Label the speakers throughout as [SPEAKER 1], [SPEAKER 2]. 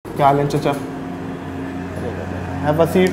[SPEAKER 1] क्या हाल है चाचा? Have a seat.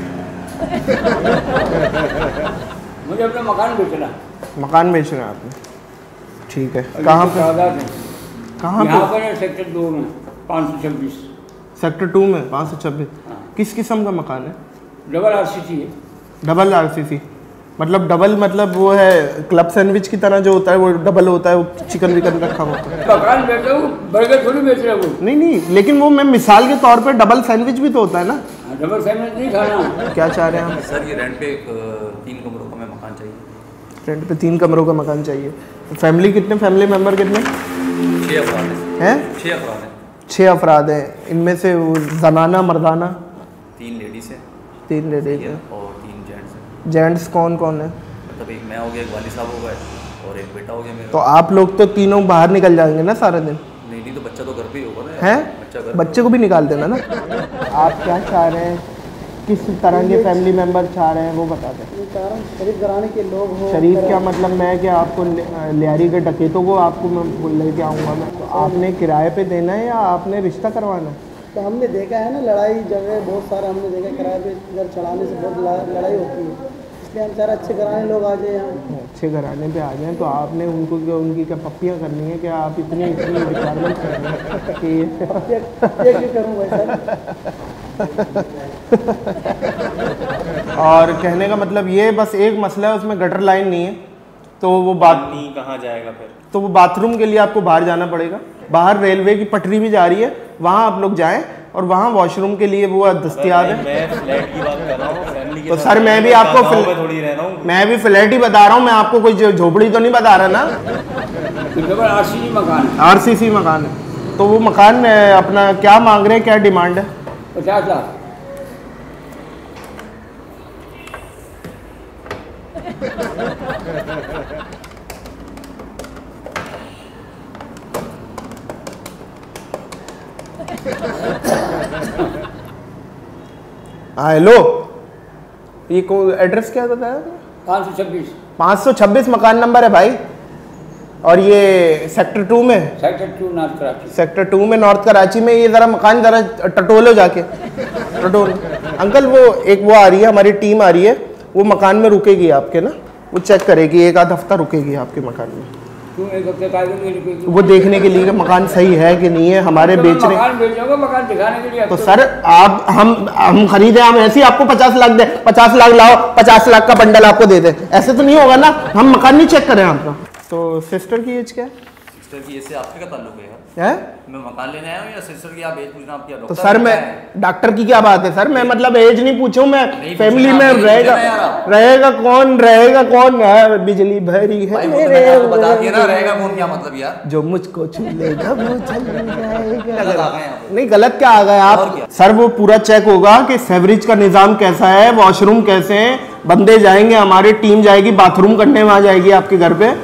[SPEAKER 2] मुझे अपना मकान बेचना।
[SPEAKER 1] मकान बेचना है आपने? ठीक है। कहाँ पे? कहाँ
[SPEAKER 2] यहाँ पर सेक्टर 2 में 526।
[SPEAKER 1] सेक्टर 2 में 526। किस किस्म का मकान है?
[SPEAKER 2] डबल आरसीसी है।
[SPEAKER 1] डबल आरसीसी मतलब डबल मतलब वो है क्लब सैंडविच की तरह जो होता है वो डबल होता है, वो चिकन विकन रखा हुआ होता है।
[SPEAKER 2] मकान बेच रहा हूँ, बर्गर थोड़ी बेच रहा हूँ।
[SPEAKER 1] नहीं लेकिन वो मैं मिसाल के तौर पे डबल सैंडविच भी तो होता है ना।
[SPEAKER 2] डबल सैंडविच नहीं खाना।
[SPEAKER 1] क्या चाह रहे हैं हम?
[SPEAKER 3] सर ये रेंट पे 3 कमरों का मकान चाहिए।
[SPEAKER 1] रेंट पे 3 कमरों का मकान चाहिए। फैमिली कितने, फैमिली मेंबर कितने?
[SPEAKER 3] 6 अफराद हैं। 6 अफराद हैं।
[SPEAKER 1] 6 अफराद हैं। इनमें से जनाना मर्दाना?
[SPEAKER 3] 3 लेडीज़ हैं।
[SPEAKER 1] 3 लेडीज़ हैं
[SPEAKER 3] और 3 जेंट्स हैं।
[SPEAKER 1] जेंट्स कौन कौन है?
[SPEAKER 3] मतलब एक मैं हो गया, एक वाली साहब हो गए और एक बेटा हो गया मेरा।
[SPEAKER 1] तो आप लोग तो तीनों बाहर निकल जाएंगे ना सारे दिन?
[SPEAKER 3] नहीं तो बच्चा तो घर पे ही होगा ना।
[SPEAKER 1] हैं? बच्चे को भी निकाल देना ना। आप क्या चाह रहे हैं, किस तरह के फैमिली मेंबर चाह रहे हैं वो बता दें।
[SPEAKER 4] शरीफ घराने के लोग हो।
[SPEAKER 1] शरीफ क्या मतलब मैं क्या आपको लियारी के डकैतों को आपको मैं लेके आऊँगा मैं? तो आपने किराए पे देना है या आपने रिश्ता करवाना है?
[SPEAKER 4] तो हमने देखा है ना, लड़ाई जगह बहुत सारा हमने देखा, किराए पे घर चढ़ाने से बहुत लड़ाई होती है, इसलिए हम सारे अच्छे घराने लोग आ जाए यहाँ।
[SPEAKER 1] अच्छे घराने पे आ जाएं तो आपने उनको क्या, उनकी क्या पप्पियाँ करनी है क्या? आप इतनी रिक्वायरमेंट कर रहे हैं कि
[SPEAKER 4] ये करूँ वैसा।
[SPEAKER 1] और कहने का मतलब ये बस एक मसला है, उसमें गटर लाइन नहीं है तो वो बात
[SPEAKER 5] नहीं कहाँ जाएगा फिर?
[SPEAKER 1] तो वो बाथरूम के लिए आपको बाहर जाना पड़ेगा। बाहर रेलवे की पटरी भी जा रही है, वहाँ आप लोग जाएं और वहाँ वॉशरूम के लिए वो दस्तियाब है।
[SPEAKER 5] मैं फ्लैट की बात कर रहा हूँ, फैमिली के
[SPEAKER 1] तो
[SPEAKER 5] साथ।
[SPEAKER 1] सर मैं भी आपको
[SPEAKER 5] थोड़ी रह रहा हूँ।
[SPEAKER 1] मैं भी फ्लैट ही बता रहा हूँ, मैं आपको कोई झोपड़ी तो नहीं बता रहा ना।
[SPEAKER 2] डबल आरसीसी मकान है।
[SPEAKER 1] आरसीसी मकान है। तो वो मकान अपना क्या मांग रहे हैं, क्या डिमांड है?
[SPEAKER 2] 50 लाख।
[SPEAKER 1] हाँ हेलो, ये को एड्रेस क्या बताया?
[SPEAKER 2] 526।
[SPEAKER 1] 526 मकान नंबर है भाई। और ये सेक्टर 2 में?
[SPEAKER 2] Sector 2 north Karachi.
[SPEAKER 1] सेक्टर 2 में नॉर्थ कराची में। ये ज़रा मकान ज़रा टटोलो जाके, टटोलो। अंकल वो एक वो आ रही है, हमारी टीम आ रही है, वो मकान में रुकेगी आपके ना, वो चेक करेगी, 1 आध हफ्ता रुकेगी आपके मकान में।
[SPEAKER 2] क्यों 1 हफ्ते का रुकेगी?
[SPEAKER 1] वो देखने के लिए कि मकान सही है कि नहीं है हमारे बेचने।
[SPEAKER 2] मकान बेचोगे, मकान दिखाने के लिए।
[SPEAKER 1] तो सर आप हम खरीदे, हम ऐसे ही आपको 50 लाख दे, 50 लाख लाओ, 50 लाख का बंडल आपको दे दे, ऐसे तो नहीं होगा ना। हम मकान नहीं चेक करें आपका। तो सिस्टर की एज क्या है?
[SPEAKER 3] सिस्टर की एज से आपके क्या ताल्लुक है?
[SPEAKER 1] मैं
[SPEAKER 3] मकान लेने आया हूँ या सिस्टर की आप एज पूछना? आप क्या
[SPEAKER 1] तो सर मैं डॉक्टर की क्या बात है सर, मैं मतलब एज नहीं पूछूं, मैं फैमिली में रहेगा कौन है? बिजली भरी है मेरे,
[SPEAKER 3] बता दिया ना, रहेगा कौन क्या मतलब यार?
[SPEAKER 1] जो मुझको छू लेगा वो चल जाएगा। नहीं गलत क्या आ गए आप? सर वो पूरा चेक होगा कि सेवरेज का निजाम कैसा है, वॉशरूम कैसे हैं, बंदे जाएंगे, हमारी टीम जाएगी बाथरूम करने, वहां जाएगी आपके घर पे।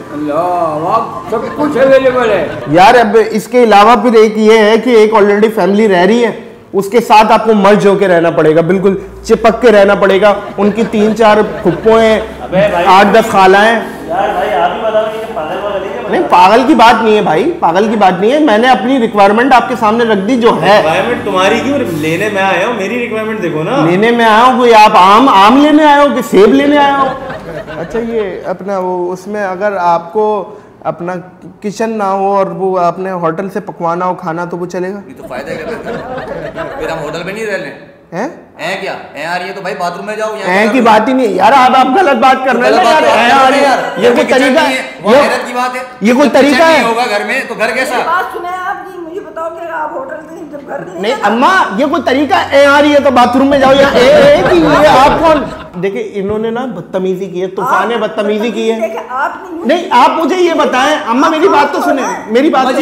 [SPEAKER 2] सब कुछ अवेलेबल है
[SPEAKER 1] यार। अब इसके अलावा फिर एक ये है कि एक ऑलरेडी फैमिली रह रही है, उसके साथ आपको मर्ज होकर रहना पड़ेगा, बिल्कुल चिपक के रहना पड़ेगा। उनकी 3-4 फुप्पो हैं, 8-10 खालाएं।
[SPEAKER 5] यार भाई आप ही बताओ, ये पागल वागल है?
[SPEAKER 1] नहीं पागल की बात नहीं है भाई, पागल की बात नहीं है। मैंने अपनी रिक्वायरमेंट आपके सामने रख दी जो है।
[SPEAKER 5] रिक्वायरमेंट तुम्हारी क्यों? लेने में आया हूँ, मेरी रिक्वायरमेंट देखो ना।
[SPEAKER 1] लेने में आया हूँ? कोई आप आम लेने आए हो कि सेब लेने आए हो? अच्छा ये अपना वो उसमें अगर आपको अपना किचन ना हो और वो आपने होटल से पकवाना हो खाना तो वो चलेगा?
[SPEAKER 3] ये तो फायदा क्या? फिर हम होटल में नहीं रह लें हैं क्या? आ रही है तो भाई बाथरूम में जाओ।
[SPEAKER 1] यहाँ की बात ही नहीं है यार, आप गलत बात कर रहे हैं यार। ये कोई तरीका है?
[SPEAKER 3] की बात है,
[SPEAKER 1] ये कोई तरीका है?
[SPEAKER 3] होगा घर में तो घर कैसा?
[SPEAKER 4] बात सुने आपकी, मुझे बताओ कि आप होटल में जब घर
[SPEAKER 1] नहीं अम्मा, ये कोई तरीका है? आ रही है तो बाथरूम में जाओ या ये आप कौन? देखिए इन्होंने ना बदतमीजी की है, तूफान ने बदतमीजी की है। नहीं आप मुझे ये बताएं, अम्मा मेरी बात तो सुने, मेरी बात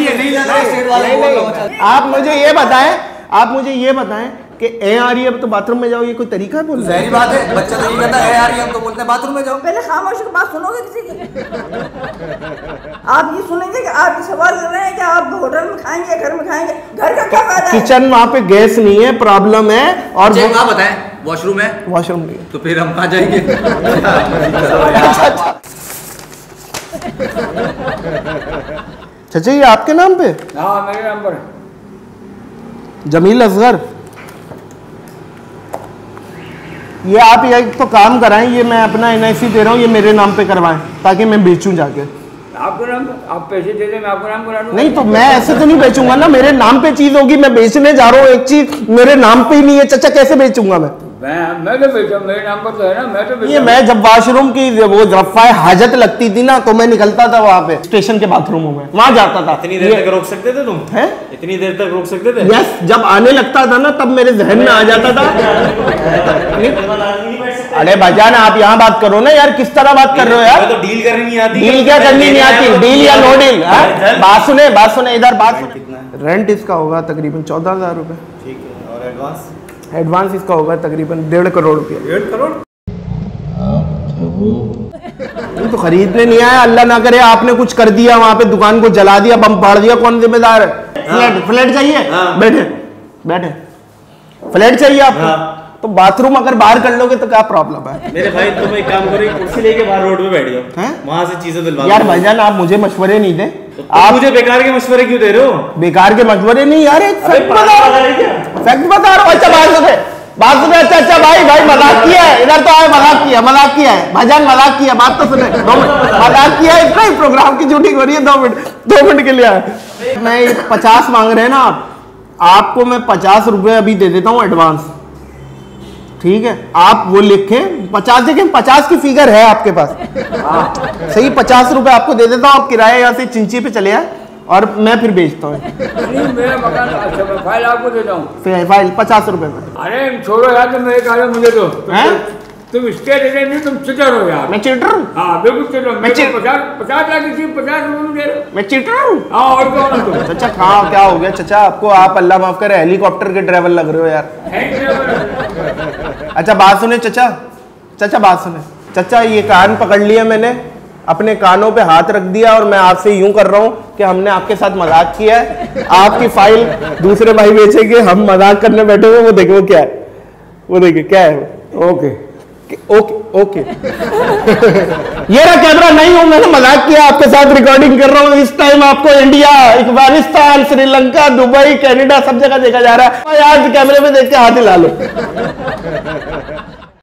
[SPEAKER 1] आप मुझे ये बताएं कि आ रही है तो बाथरूम में जाओ, ये कोई तरीका है? बोल
[SPEAKER 3] सही बात है, बच्चा तो ये कहता है आ रही है, हम तो बोलते हैं बाथरूम में जाओ।
[SPEAKER 4] पहले खामोश की बात सुनोगे किसी की? आप ये सुनेंगे कि आप ये सवाल कर रहे हैं कि आप होटल में खाएंगे घर में खाएंगे? घर का क्या फायदा?
[SPEAKER 1] किचन वहाँ पे गैस नहीं है, प्रॉब्लम है। और
[SPEAKER 3] क्या बताएं, वॉशरूम है?
[SPEAKER 1] वॉशरूम नहीं है
[SPEAKER 3] तो फिर हम कहाँ जाएंगे?
[SPEAKER 1] चाचा ये आपके नाम पे?
[SPEAKER 2] हाँ मेरे नाम पर।
[SPEAKER 1] जमील असगर ये आप ये तो काम कराएं, ये मैं अपना NIC दे रहा हूँ, ये मेरे नाम पे करवाएं ताकि मैं बेचूं जाके।
[SPEAKER 2] आपको नाम, आप पैसे दे दे, मैं आपको नाम करा दूं।
[SPEAKER 1] नहीं तो मैं ऐसे तो नहीं बेचूंगा ना, मेरे नाम पे चीज होगी, मैं बेचने जा रहा हूँ एक चीज मेरे नाम पे ही नहीं है चाचा, कैसे बेचूंगा मैं
[SPEAKER 2] तो बेचा, मेरे नाम पर तो है ना, मैं तो बेचा।
[SPEAKER 1] ये मैं जब वॉशरूम की वो रफ़ाए हाजत लगती थी ना तो मैं निकलता था वहां पे स्टेशन के बाथरूमों में, वहां जाता था।
[SPEAKER 5] इतनी देर तक रोक सकते थे तुम?
[SPEAKER 1] हैं?
[SPEAKER 5] इतनी देर तक रोक सकते थे?
[SPEAKER 1] यस, जब आने लगता था ना तब मेरे जहन में आ जाता था। अरे भाईजान आप यहाँ बात करो ना यार, किस तरह बात कर रहे हो यार?
[SPEAKER 5] तो डील करनी नहीं आती।
[SPEAKER 1] डील क्या करनी नहीं आती? डील या नो डील? बात सुने इधर बात। रेंट इसका होगा तकरीबन 14,000 रुपए।
[SPEAKER 5] ठीक है, और एडवांस?
[SPEAKER 1] एडवांस इसका होगा तकरीबन 1.5 करोड़ रुपया।
[SPEAKER 5] 1.5 करोड़?
[SPEAKER 1] तो खरीदने नहीं आया, अल्लाह ना करे आपने कुछ कर दिया वहां पे, दुकान को जला दिया, बम फाड़ दिया, कौन जिम्मेदार है? फ्लैट चाहिए? बैठे फ्लैट चाहिए आपको? तो बाथरूम अगर बाहर कर लोगे तो क्या प्रॉब्लम है?
[SPEAKER 5] मेरे भाई तुम एक काम करो, कुर्सी लेके बाहर रोड पे बैठ जाओ, वहां से चीजें दिलवा।
[SPEAKER 1] यार भाईजान आप मुझे मशवरे नहीं दे,
[SPEAKER 5] तो आप मुझे बेकार के मशवरे क्यों दे रहे हो?
[SPEAKER 1] बेकार के मशवरे नहीं यार, एक फैक्ट बता रहा हूँ। अच्छा बात सुने। अच्छा भाई मजाक किया है, इधर तो आए, मजाक किया है भाईजान, मजाक किया, बात तो सुने। 2 मिनट मजाक किया है, इतना ही प्रोग्राम की शूटिंग हो रही है, 2 मिनट के लिए आए। मैं 50 मांग रहे हैं ना आपको मैं 50 रुपए अभी दे देता हूँ एडवांस, ठीक है? आप वो लिखें 50, देखें 50 की फिगर है आपके पास, सही 50 रुपए आपको दे देता हूँ। आप किराया यहाँ से चिंची पे चले आए और मैं फिर बेचता हूँ।
[SPEAKER 2] मेरा मकान, अच्छा मैं फाइल आपको देता हूँ।
[SPEAKER 1] फाइल 50 रुपए में।
[SPEAKER 2] अरे छोड़ो यार, तुम मेरे कहा मुझे दो। तुम स्टेट एजेंट नहीं, तुम चिटर हो यार।
[SPEAKER 1] मैं चिटर हूँ?
[SPEAKER 2] हाँ बिल्कुल चिटर। मैं 50 लाख की चीज 50 रुपए में दे रहा हूँ।
[SPEAKER 1] मैं चिटर हूँ?
[SPEAKER 2] हाँ और कौन हो तुम?
[SPEAKER 1] चाचा हाँ क्या हो गया चाचा आपको? आप अल्लाह माफ करे हेलीकॉप्टर के ड्राइवर लग रहे हो यार। अच्छा बात सुने चाचा बात सुने। चाचा ये कान पकड़ लिया मैंने, अपने कानों पे हाथ रख दिया और मैं आपसे यूं कर रहा हूं कि हमने आपके साथ मजाक किया है, आपकी फाइल दूसरे भाई बेचेंगे, हम मजाक करने बैठे हुए, वो देखो क्या है, वो देखिए क्या है। ओके ये रहा कैमरा, नहीं हूं मैंने मजाक किया, आपके साथ रिकॉर्डिंग कर रहा हूं। इस टाइम आपको India, Afghanistan, Sri Lanka, Dubai, Canada सब जगह देखा जा रहा है। आज कैमरे में देख के हाथ हिला लो।